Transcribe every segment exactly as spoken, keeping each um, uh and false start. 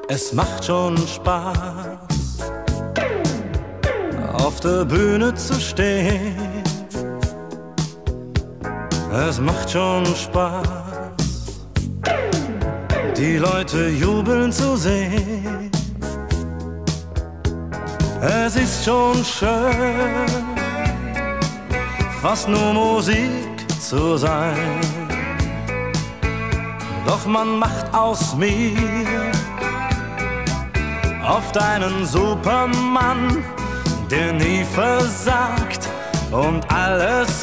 Es macht schon Spaß, auf der Bühne zu stehen. Es macht schon Spaß, die Leute jubeln zu sehen. Es ist schon schön, fast nur Musik zu sein. Doch man macht aus mir oft einen Supermann, der nie versagt und alles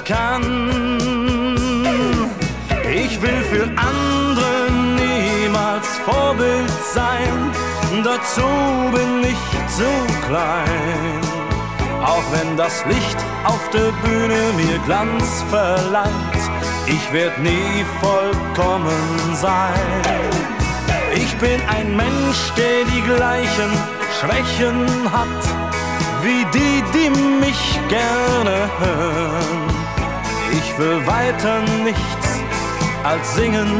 kann. Ich will für andere niemals Vorbild sein, dazu bin ich zu klein. Auch wenn das Licht auf der Bühne mir Glanz verleiht, ich werd nie vollkommen sein. Ich bin ein Mensch, der die gleichen Schwächen hat, wie die, die mich gerne hören. Ich will weiter nichts als singen,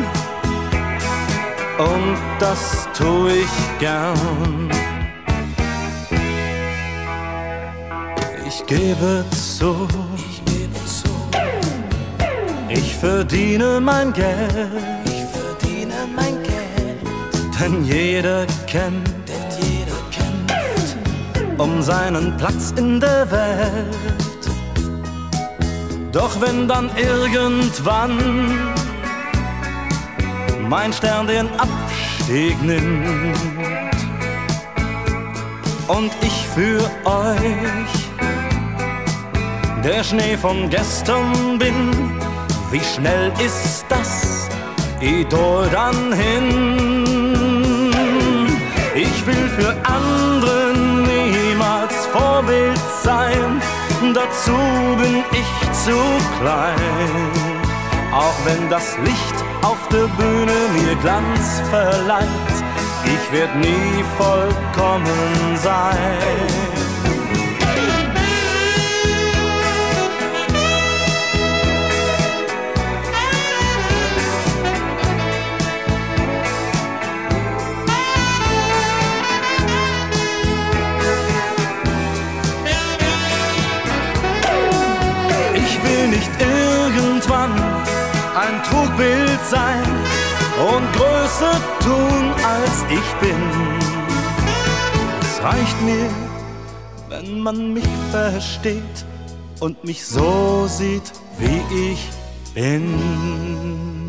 und das tu ich gern. Ich gebe zu, ich gebe zu, ich verdiene mein Geld, ich verdiene mein Geld, denn jeder kennt, denn jeder kämpft um seinen Platz in der Welt. Doch wenn dann irgendwann mein Stern den Abstieg nimmt und ich für euch der Schnee von gestern bin, wie schnell ist das Idol dann hin? Ich will für andere niemals Vorbild sein, dazu bin ich zu klein. Auch wenn das Licht auf der Bühne mir Glanz verleiht, ich werd nie vollkommen sein. Ich will nicht irgendwann ein Trugbild sein und größer tun, als ich bin. Es reicht mir, wenn man mich versteht und mich so sieht, wie ich bin.